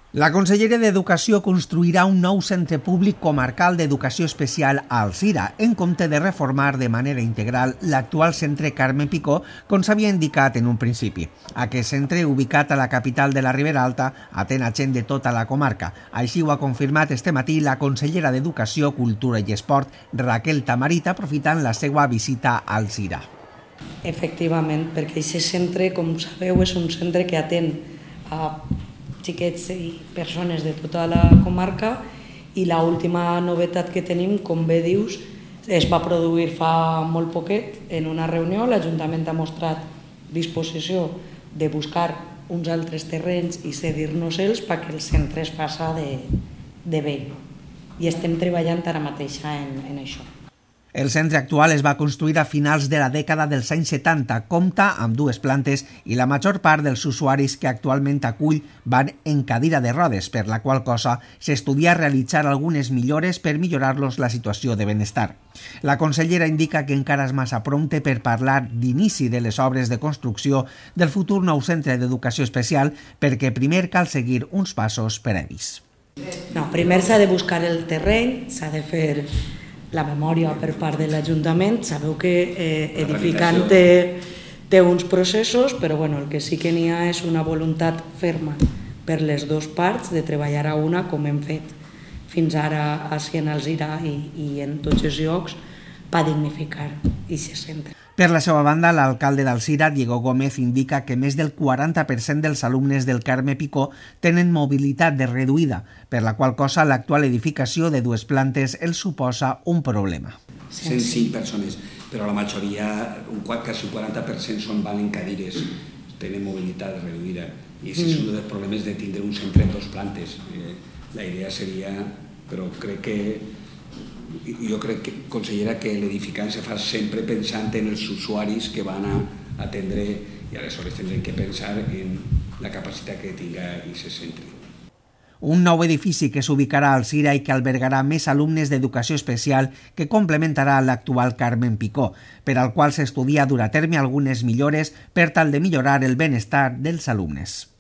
La Conselleria d'Educació construirà un nou centre públic comarcal d'educació especial a Alzira, en compte de reformar de manera integral l'actual centre Carme Picó, com s'havia indicat en un principi. Aquest centre, ubicat a la capital de la Ribera Alta, atén a gent de tota la comarca. Així ho ha confirmat este matí la consellera d'Educació, Cultura i Esport, Raquel Tamarita, aprofitant la seva visita a Alzira. Efectivament, perquè aquest centre, com sabeu, és un centre que atén a xiquets i persones de tota la comarca, i l'última novetat que tenim, com bé dius, es va produir fa molt poquet en una reunió. L'Ajuntament ha mostrat disposició de buscar uns altres terrenys i cedir-nos-els perquè el centre es faci de bé. I estem treballant ara mateix en això. El centre actual es va construir a finals de la dècada dels anys 70, compta amb 2 plantes i la major part dels usuaris que actualment acull van en cadira de rodes, per la qual cosa s'estudia realitzar algunes millores per millorar-los la situació de benestar. La consellera indica que encara és massa prompte per parlar d'inici de les obres de construcció del futur nou centre d'educació especial perquè primer cal seguir uns passos previs. No, primer s'ha de buscar el terreny, s'ha de fer la memòria per part de l'Ajuntament. Sabeu que edificant té uns processos, però el que sí que n'hi ha és una voluntat ferma per les 2 parts de treballar a una, com hem fet fins ara a Alzira i en tots els llocs, per dignificar aquest centre. Per la seva banda, l'alcalde d'Alzira, Diego Gómez, indica que més del 40% dels alumnes del Carme Picó tenen mobilitat reduïda, per la qual cosa l'actual edificació de 2 plantes els suposa un problema. 105 persones, però la majoria, quasi un 40% van en cadires, tenen mobilitat reduïda. I aquest és un dels problemes de tindre un centre en 2 plantes. La idea seria, però jo crec, consellera, que l'edificant se fa sempre pensant en els usuaris que van a atendre, i aleshores tindrem que pensar en la capacitat que tinga aquest centre. Un nou edifici que s'ubicarà a Alzira i que albergarà més alumnes d'educació especial que complementarà l'actual Carme Picó, per al qual s'estudia dur a terme algunes millores per tal de millorar el benestar dels alumnes.